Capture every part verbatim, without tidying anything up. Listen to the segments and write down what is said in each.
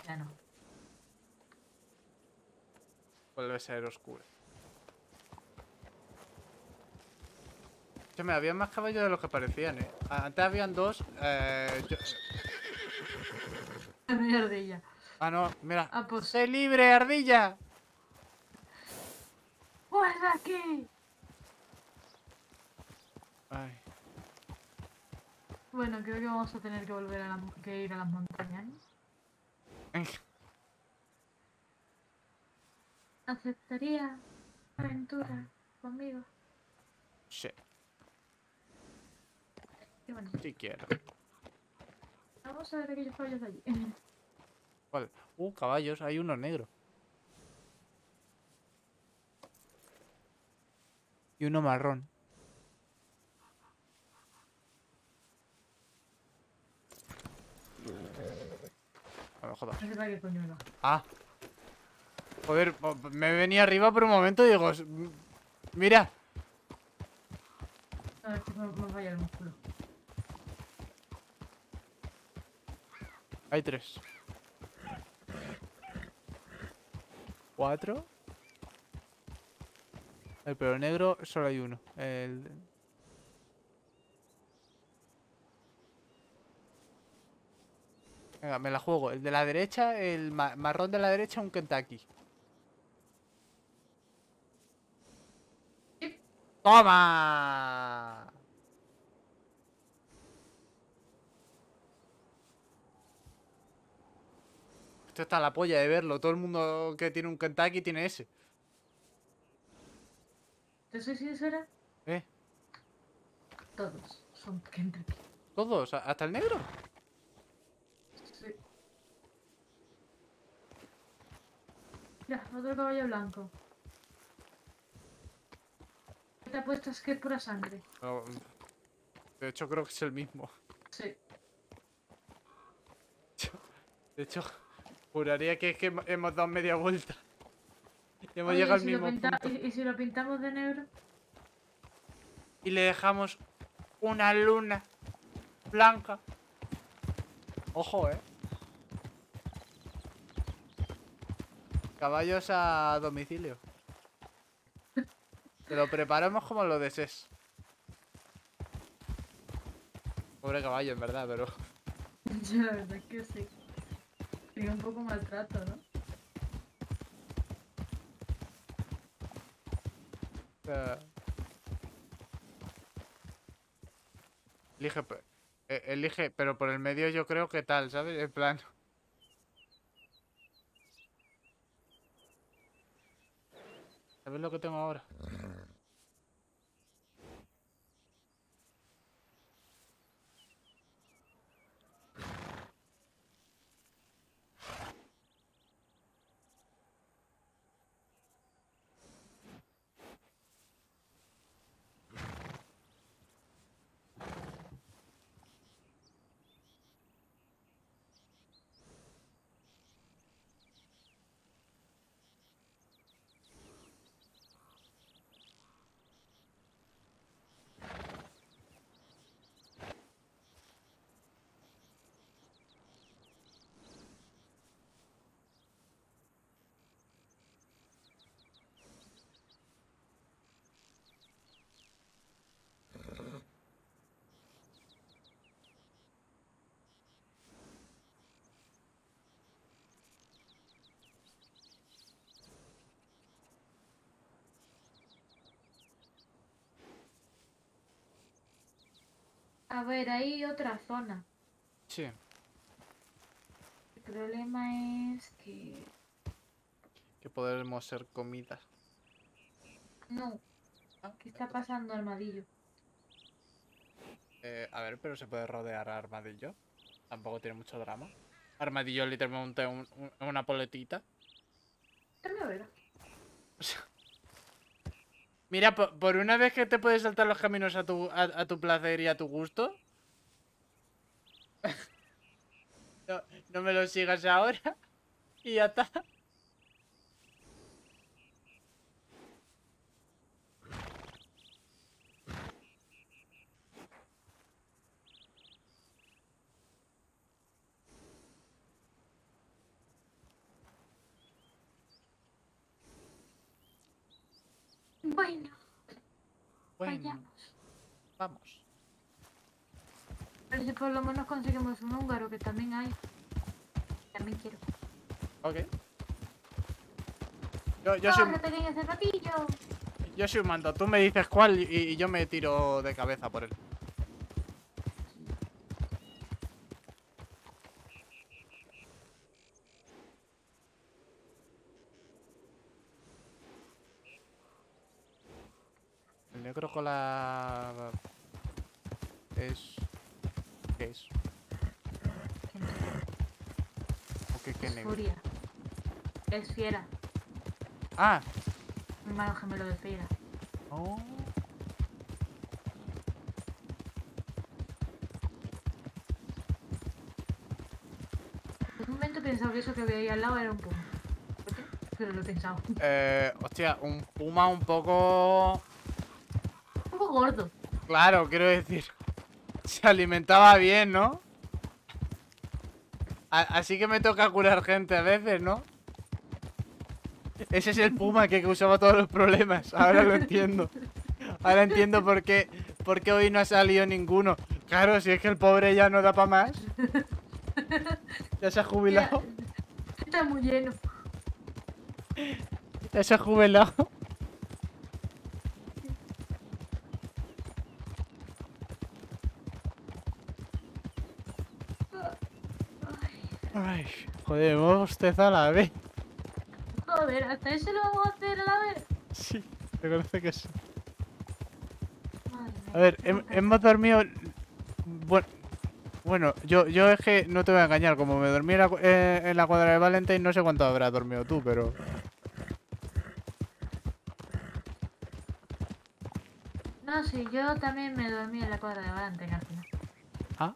Ya no. Vuelve a ser oscuro. Me había más caballos de los que parecían, eh. Antes habían dos. Eh, yo... Mi ardilla. Ah, no, mira. Ah, pues. ¡Sé libre, ardilla! ¡Pues aquí! Ay. Bueno, creo que vamos a tener que volver a la, que ir a las montañas. ¿Aceptaría aventura conmigo? Sí, Qué bonito. sí quiero. Vamos a ver aquellos caballos de allí. ¿Cuál? Uh, caballos, hay uno negro. Y uno marrón. A ver, jodas. No sé para qué coño me va. Ah. Joder, me venía arriba por un momento y digo... Mira. No, es que me, me falla el músculo. Hay tres. Cuatro. El pelo negro solo hay uno. El... Venga, me la juego. El de la derecha, el ma marrón de la derecha, un Kentucky. Sí. ¡Toma! Esto está la polla de verlo. Todo el mundo que tiene un Kentucky tiene ese. ¿Te soy sincera? ¿Eh? Todos son Kentucky. ¿Todos? ¿Hasta el negro? Sí. Mira, otro caballo blanco. ¿Qué te apuestas que es pura sangre? No, de hecho, creo que es el mismo. Sí. De hecho, juraría que es que hemos dado media vuelta. Y hemos Oye, llegado ¿y al si, lo mismo pinta punto. y, y si lo pintamos de negro? Y le dejamos una luna blanca. Ojo, eh. Caballos a domicilio. Te lo preparamos como lo desees. Pobre caballo, en verdad, pero... Yo la verdad es que sí. Sería un poco maltrato, ¿no? eh, Elige, pe- eh, elige, pero por el medio yo creo que tal, ¿sabes? En plan... ¿Sabes lo que tengo ahora? A ver, hay otra zona. Sí. El problema es que... Que podemos ser comida. No. Ah, ¿Qué está entonces... pasando, Armadillo? Eh, a ver, pero se puede rodear a Armadillo. Tampoco tiene mucho drama. Armadillo es literalmente un- un- una poletita. Dame a ver. O sea, mira, por, por una vez que te puedes saltar los caminos a tu, a, a tu placer y a tu gusto. No, no me lo sigas ahora. Y ya está. Bueno, Bueno, vayamos. vamos. A ver si por lo menos conseguimos un húngaro, que también hay. También quiero. Ok. Yo, yo soy, ¡Corre, pequeño zapatillo! yo soy un mando. Tú me dices cuál y, y yo me tiro de cabeza por él. El negro con la... Es... ¿Qué es? ¿Quién es? ¿O qué, qué Es negro? Furia. Es Fiera. Ah. Mi hermano gemelo de Fiera. Oh. Por un momento he pensado que eso que veía ahí al lado era un puma. ¿Por qué? Pero lo he pensado. Eh, hostia, un puma un poco... Un poco gordo. Claro, quiero decir... Se alimentaba bien, ¿no? A- así que me toca curar gente a veces, ¿no? Ese es el puma que causaba todos los problemas. Ahora lo entiendo. Ahora entiendo por qué, por qué hoy no ha salido ninguno. Claro, si es que el pobre ya no da para más. Ya se ha Ya, jubilado. está muy lleno. Ya se ha jubilado. Ay, joder, hemos bostezado a la vez. Joder, ¿hasta eso lo vamos a hacer a la vez? Sí, reconoce que sí. Madre mía, A ver, qué hem- cansado. hemos dormido... Bueno, bueno, yo, yo es que no te voy a engañar. Como me dormí en la, cu- eh, en la cuadra de Valentine, no sé cuánto habrás dormido tú, pero... No, sí, yo también me dormí en la cuadra de Valentine al final. Ah,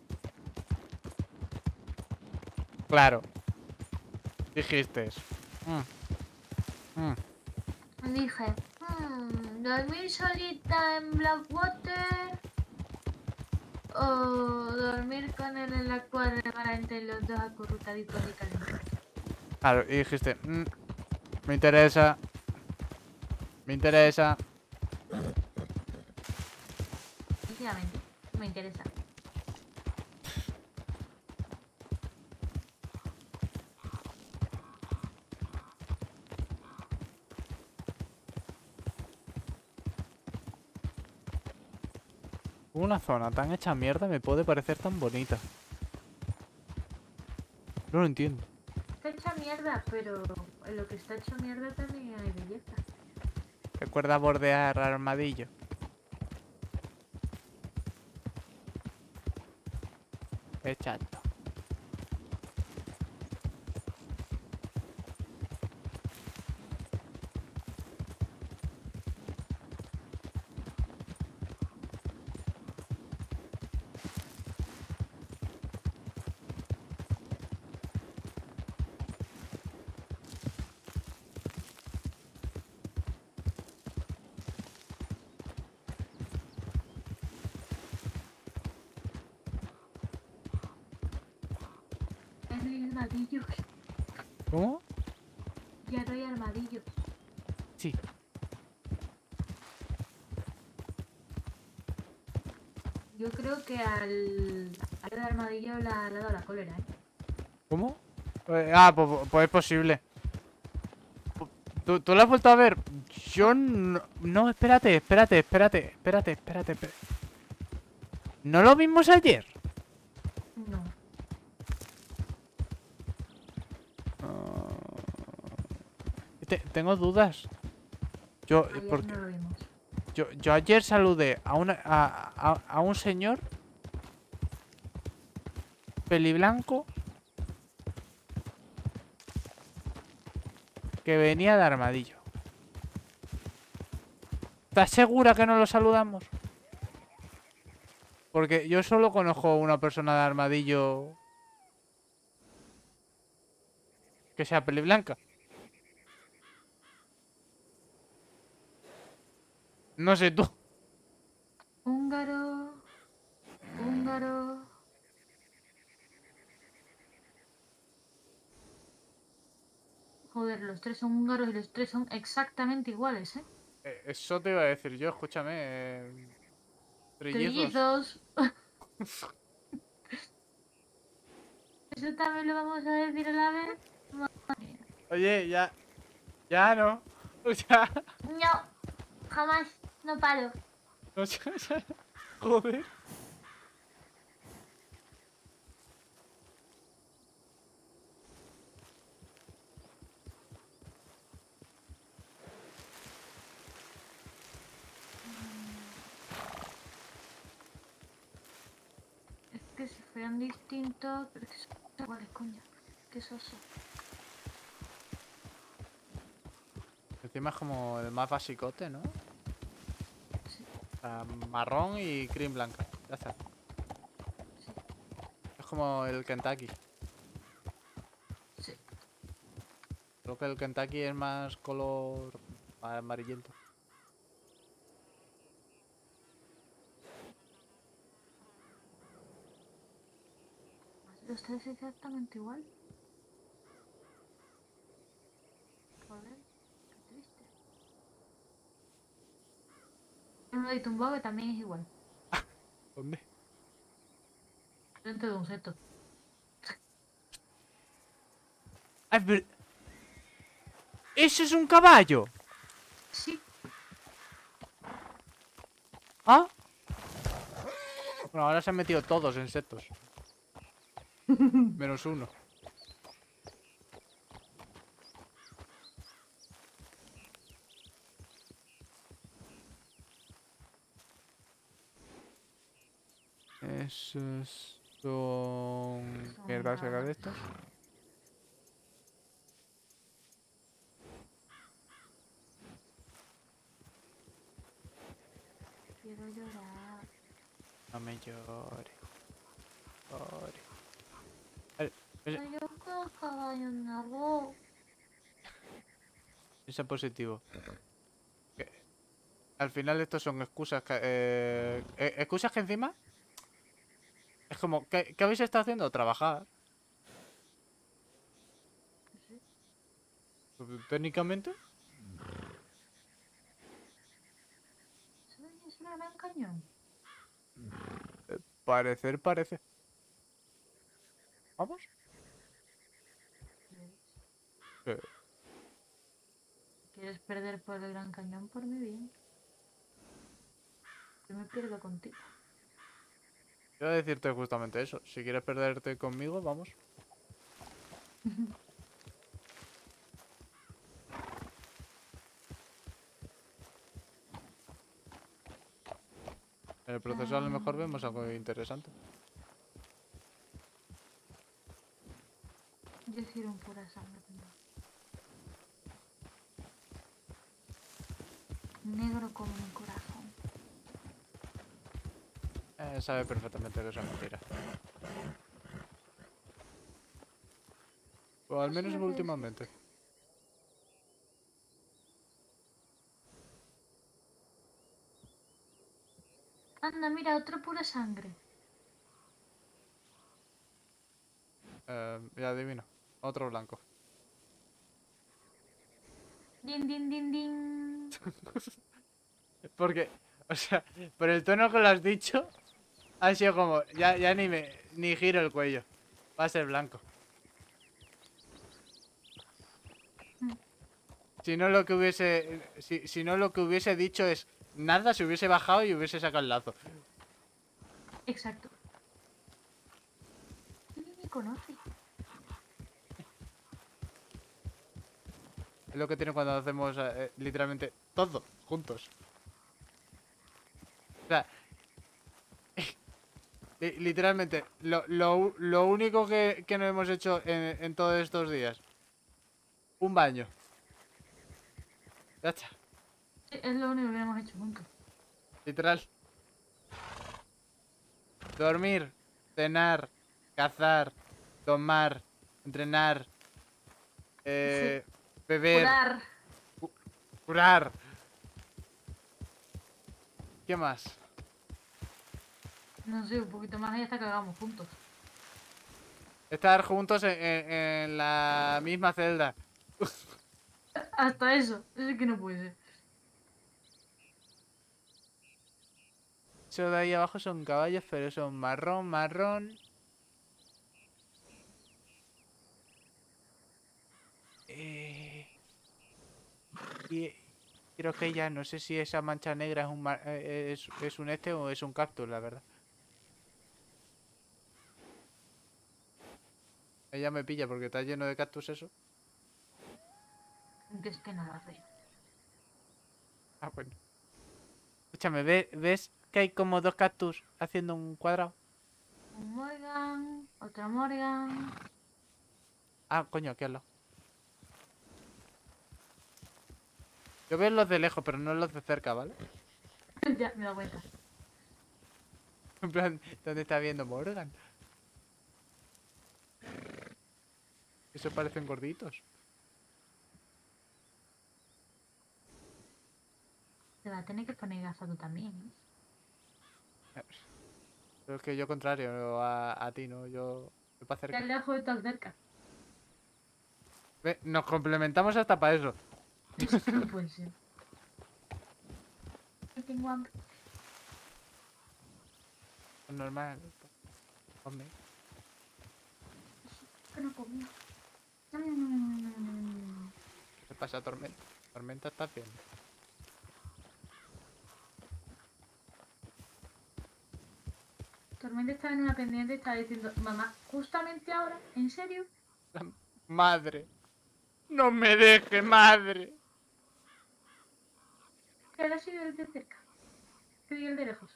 claro. Dijiste. Mm, mm. Dije, hmm, dormir solita en Blackwater o dormir con él en la cuadra de Valentine, los dos acurrucaditos y calentitos. Claro, y dijiste, "Mm, me interesa, me interesa". Efectivamente, me interesa. Una zona tan hecha mierda me puede parecer tan bonita. No lo entiendo. Está hecha mierda, pero en lo que está hecho mierda también hay belleza. Recuerda bordear armadillo. Exacto. Ya no hay armadillos, ¿Cómo? ya no hay armadillos. Sí. Yo creo que al, al armadillo le ha le ha dado la cólera, ¿eh? ¿Cómo? Eh, ah, pues, pues es posible. ¿Tú, ¿Tú lo has vuelto a ver? Yo no... No, espérate, espérate, espérate, espérate, espérate, espérate. ¿No lo vimos ayer? No. Te- tengo dudas. Yo, Ayer porque no lo vimos. yo, yo ayer saludé a, una, a, a, a un señor peliblanco que venía de armadillo. ¿Estás segura que no lo saludamos? Porque yo solo conozco una persona de armadillo que sea peliblanca. No sé tú. Húngaro. Húngaro. Joder, los tres son húngaros y los tres son exactamente iguales, ¿eh? Eh, Eso te iba a decir yo, escúchame. eh, Trillizos. Trillizos. Eso también lo vamos a decir a la vez. Oye, ya. Ya no. Ya. No, jamás, no paro. No, ya, ya. Joder. Es que si fueran distintos, pero es que son iguales, coño. Qué soso. Encima es como el más basicote, ¿no? Sí, O sea, marrón y cream blanca. Ya está. sí, Es como el Kentucky. sí. Creo que el Kentucky es más color amarillento. Los tres exactamente igual. Joder, qué triste. Uno de tumbado que también es igual. ¿Dónde? Dentro de un seto. ¡Ay, pero... ¡Eso es un caballo! Sí. ¿Ah? Bueno, ahora se han metido todos en setos. Menos uno. Esos son... Son Mierda, sacar nada. de estos. Quiero llorar. No me llore. Llore. Vale, ese- Ay, yo con el caballo nuevo. ese positivo. Que al final estos son excusas que... eh, eh, excusas que encima... Es como, ¿qué, qué habéis estado haciendo? Trabajar. Sí. Técnicamente. ¿Sabes qué es un gran cañón? Parecer parece. ¿Vamos? Eh, ¿Quieres perder por el gran cañón? Por mi bien. Yo me pierdo contigo. Iba a decirte justamente eso. Si quieres perderte conmigo, vamos. En el proceso a lo mejor vemos algo interesante. Yo quiero un pura sangre. Negro como mi corazón. Eh, sabe perfectamente que eso es mentira. O al Eso menos es lo que decís. últimamente. Anda, mira, otro pura sangre. Eh, ya adivino. Otro blanco. Din, din, din, din. Porque, o sea, por el tono que lo has dicho, ha sido como, ya, ya ni me, ni giro el cuello. Va a ser blanco. Mm. Si no lo que hubiese, si, si no lo que hubiese dicho es nada, se hubiese bajado y hubiese sacado el lazo. Exacto. Ni me conoce. Es lo que tiene cuando hacemos eh, literalmente todo juntos. O sea, li- literalmente, lo, lo, u- lo único que, que no hemos hecho en, en todos estos días. Un baño. Ya está, Sí, es lo único que hemos hecho juntos. literal. Dormir, cenar, cazar, tomar, entrenar, eh, beber, Curar. curar. ¿Qué más? No sé, un poquito más y hasta que hagamos juntos. Estar juntos en, en- en la misma celda. Hasta eso. Eso es que no puede ser. Eso de ahí abajo son caballos, pero son marrón, marrón. Eh, y creo que ya no sé si esa mancha negra es un, mar- eh, es, es un este o es un cactus, la verdad. Ella me pilla porque está lleno de cactus eso. Que es que no lo veo. Ah, bueno. Escúchame, ¿ve- ¿ves que hay como dos cactus haciendo un cuadrado? Un Morgan, otro Morgan. Ah, coño, aquí al lado. Yo veo los de lejos, pero no los de cerca, ¿vale? Ya, me da cuenta. En plan, ¿dónde está viendo Morgan? Eso parecen gorditos. Te va a tener que poner gafa tú también, ¿eh? Pero es que yo contrario a, a ti, ¿no? Yo voy para Ya cerca. lejos y tan cerca. Ve, nos complementamos hasta para eso. Pues sí. Y tengo hambre. Es normal. Hombre. Que no comí. Mm. ¿Qué pasa, Tormenta? Tormenta está bien. Tormenta estaba en una pendiente y estaba diciendo, mamá, justamente ahora, ¿en serio? Madre. No me deje, madre. Que ahora sido el de cerca. Que diga el de lejos.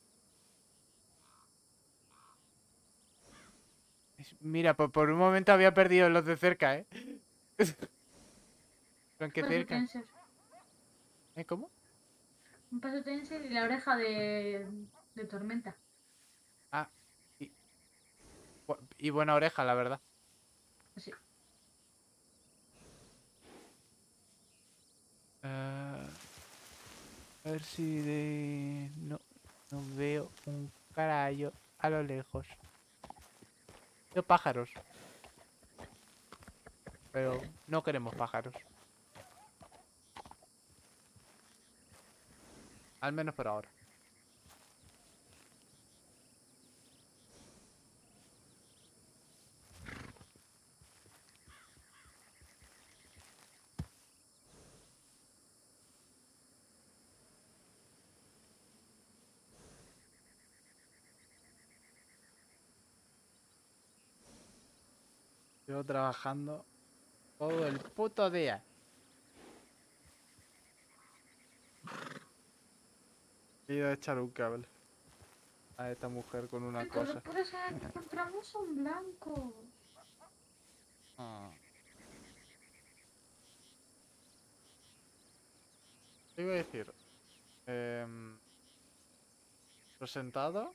Es- Mira, por, por un momento había perdido los de cerca, ¿eh? ¿Con qué Paso cerca? tenser. ¿Eh? ¿Cómo? Un paso tenser y la oreja de, de tormenta. Ah. Y, bu- y buena oreja, la verdad. Así. Ah, a ver si de... No, no veo un carajo a lo lejos. Veo pájaros. Pero no queremos pájaros. Al menos por ahora. Yo trabajando todo el puto día. He ido a echar un cable a esta mujer con una Ay, todos los cosa. puros que encontramos son blancos. Ah. ¿Qué iba a decir? Em, presentado.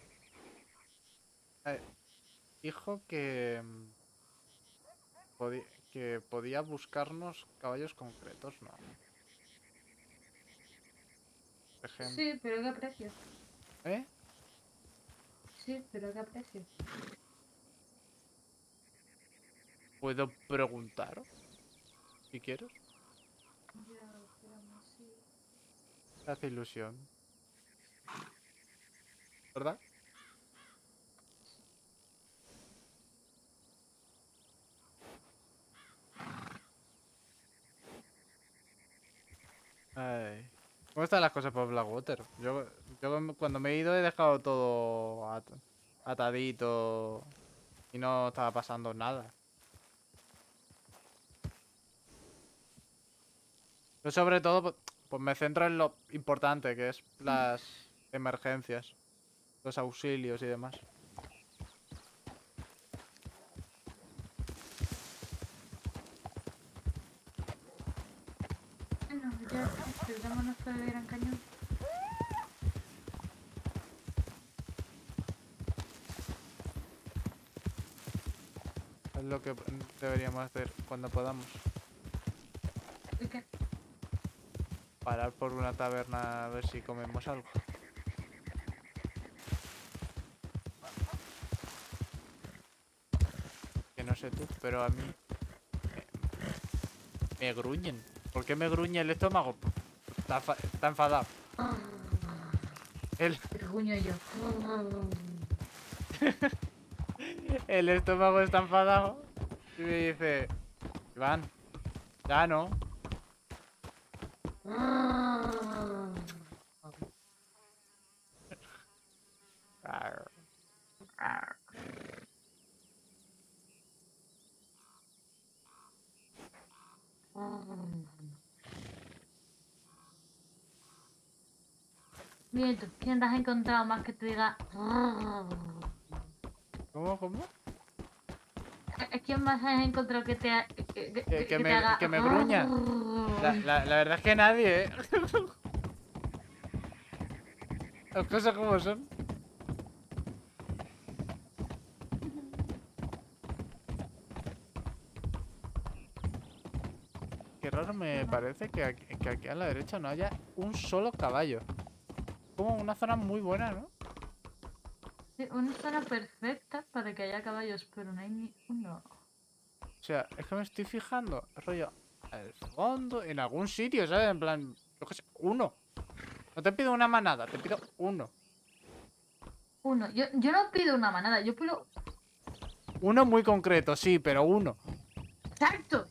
Eh, dijo que, em, podi- que podía buscarnos caballos concretos, ¿no? Por ejemplo. Sí, pero ¿qué precio? ¿Eh? Sí, pero ¿qué precio? ¿Puedo preguntar? Si quieres. Ya, pero aún así. Te hace ilusión. ¿Verdad? Ay. ¿Cómo están las cosas por Blackwater? Yo, yo cuando me he ido he dejado todo at- atadito y no estaba pasando nada. Yo sobre todo pues, pues me centro en lo importante que es las emergencias, los auxilios y demás. Bueno, ya disfrutamos para el Gran Cañón. Es lo que deberíamos hacer cuando podamos. ¿Y qué? Parar por una taberna a ver si comemos algo. Que no sé tú, pero a mí me, me gruñen. ¿Por qué me gruñe el estómago? Está, fa- está enfadado. Ah, El, pero gruño yo. El estómago está enfadado y me dice, Iván, ya no. Bien, ¿tú quién te has encontrado más que te diga? ¿Cómo, cómo? ¿Es quién más has encontrado que te, ha- que, que- Que, que que te me, haga? que me gruña. La, la, la verdad es que nadie, ¿eh? Las cosas como son. Qué raro me parece que aquí, que aquí a la derecha no haya un solo caballo. Como una zona muy buena, ¿no? Sí, una zona perfecta para que haya caballos, pero no hay ni uno. O sea, es que me estoy fijando, rollo, al fondo, en algún sitio, ¿sabes? En plan, yo qué sé, uno. No te pido una manada, te pido uno. Uno. Yo, yo no pido una manada, yo pido. Uno muy concreto, sí, pero uno. ¡Exacto!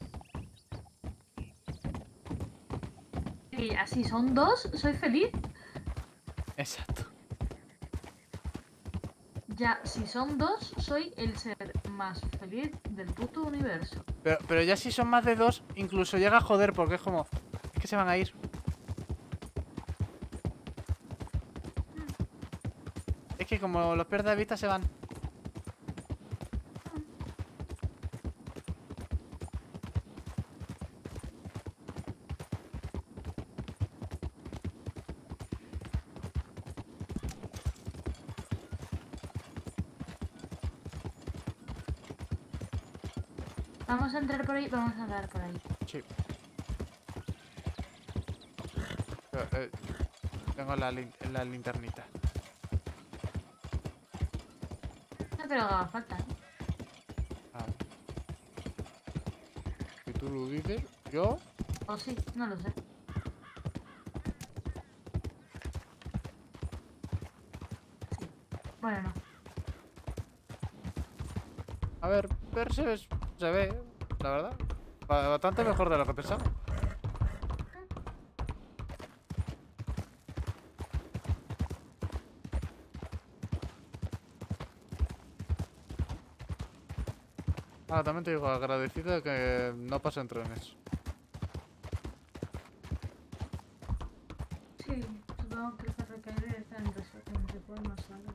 Y así son dos, soy feliz. Exacto. Ya, si son dos, soy el ser más feliz del puto universo. Pero, pero ya si son más de dos, incluso llega a joder, porque es como, es que se van a ir. Es que como los pierdes de vista se van. Vamos a entrar por ahí, vamos a andar por ahí. Sí. Eh, eh, tengo la, lin- la linternita. No creo que haga falta, ¿eh? Ah. Si tú lo dices, yo... O sí, no lo sé. Bueno, no. A ver, ver se, ve- se ve, la verdad. Ba- Bastante mejor de lo que pensaba. Ah, también te digo, agradecido de que no pasen trenes. Sí, supongo que el ferrocarril está en reforma, ¿sabes?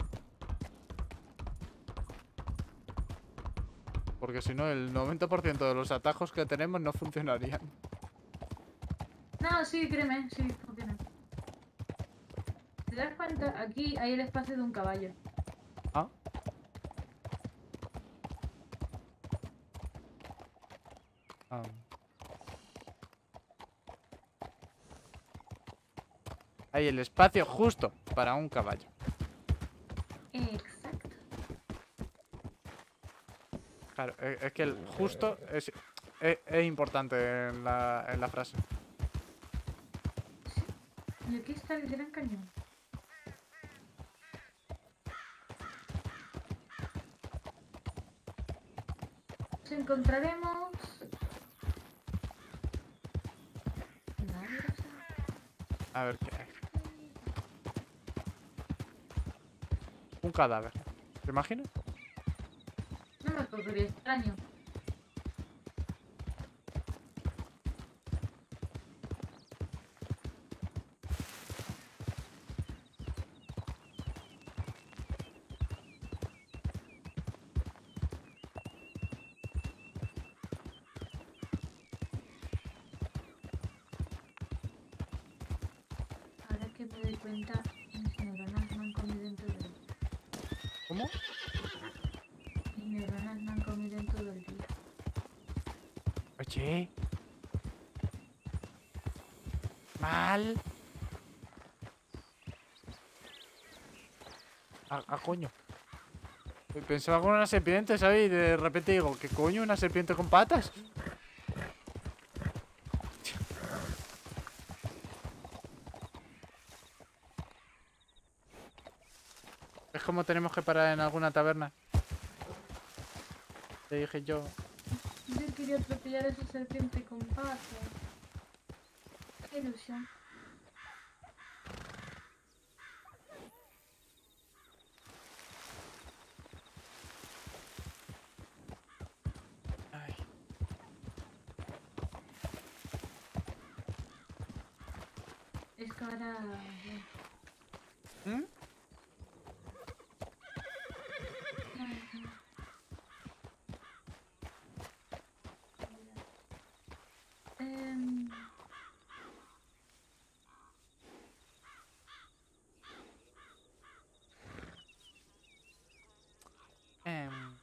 Porque si no, el noventa por ciento de los atajos que tenemos no funcionarían. No, sí, créeme, sí, funciona. ¿Te das cuenta? Aquí hay el espacio de un caballo. Ah. Ah. Hay el espacio justo para un caballo. Exacto. Claro, es, es que el justo es, es, es importante en la, en la frase. Y aquí está el gran cañón. Nos encontraremos... Nadie lo sabe. A ver qué hay. Un cadáver. ¿Te imaginas? No me ocurriría extraño. Ahora que me doy cuenta, mis neuronas me han comido dentro del día. ¿Cómo? Mis neuronas me han comido en todo el día. Oye. Mal. A, a coño. Pensaba con una serpiente, ¿sabes? Y de repente digo, ¿qué coño? ¿Una serpiente con patas? como tenemos que parar en alguna taberna. Te dije yo. Yo quería atropellar a esa serpiente con paso. Qué ilusión. Ay. Es que ahora... ¿Mm? Em, Em,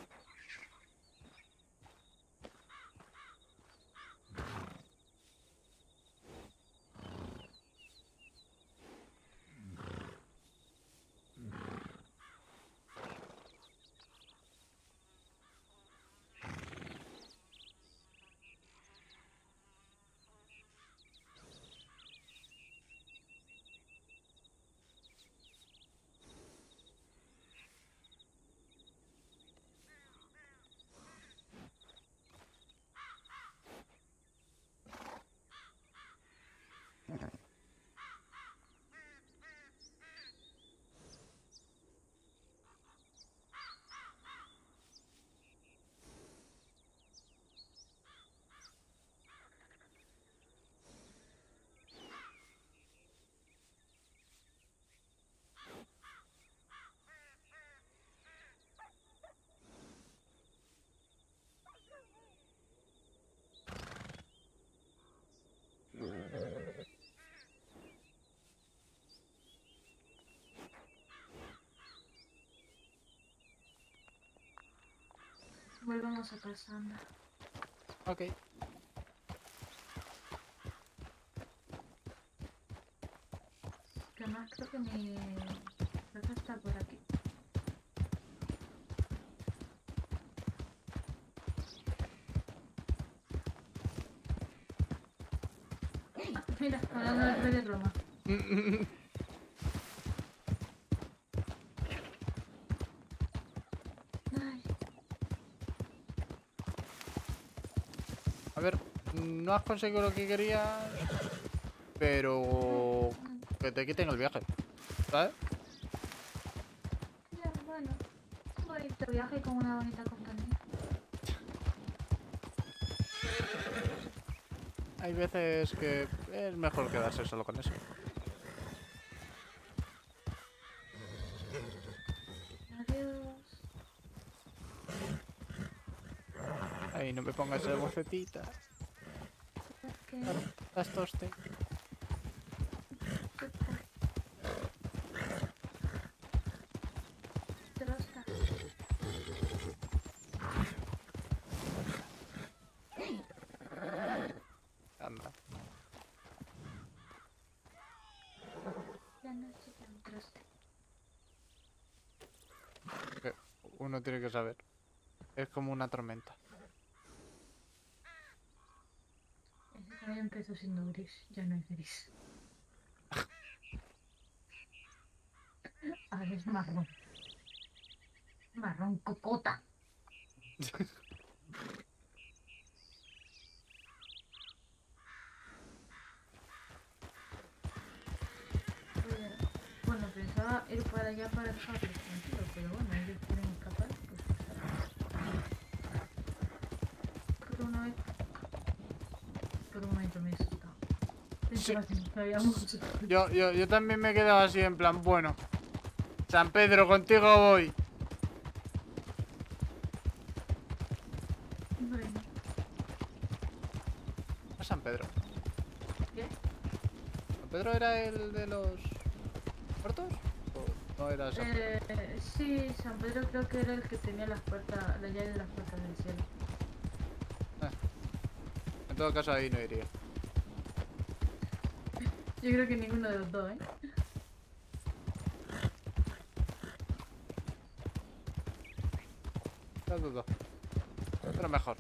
Volvamos a casa, anda. ok. Que además creo que mi... Creo que está por aquí. Ah, mira, hablando del rey de Roma. Ay, A ver, no has conseguido lo que querías, pero que te quiten el viaje, ¿sabes? ya, bueno. Un bonito viaje con una bonita compañía. Hay veces que es mejor quedarse solo con eso. Adiós. Ay, no me pongas esa bocetita. Es que... Las toste. Trosta. Anda. La noche tan troste. Que uno tiene que saber. Es como una tormenta. Ese cabello empezó siendo gris, ya no es gris. Ahora es marrón. Marrón cocota. Eh, bueno, pensaba ir para allá para dejarlos tranquilos, pero bueno, ellos quieren escapar, pues por una vez, por un momento me he asustado. Pensaba que nos habíamos... Yo, yo, yo también me he quedado así en plan, bueno. San Pedro, contigo voy. Bueno, ¿A San Pedro? ¿qué? ¿San Pedro era el de los muertos? ¿O no era San Pedro? Eh, sí, San Pedro creo que era el que tenía las puertas, la llave de las puertas del cielo. En todo caso ahí no iría. Yo creo que ninguno de los dos, ¿eh? No dudo. Pero mejor.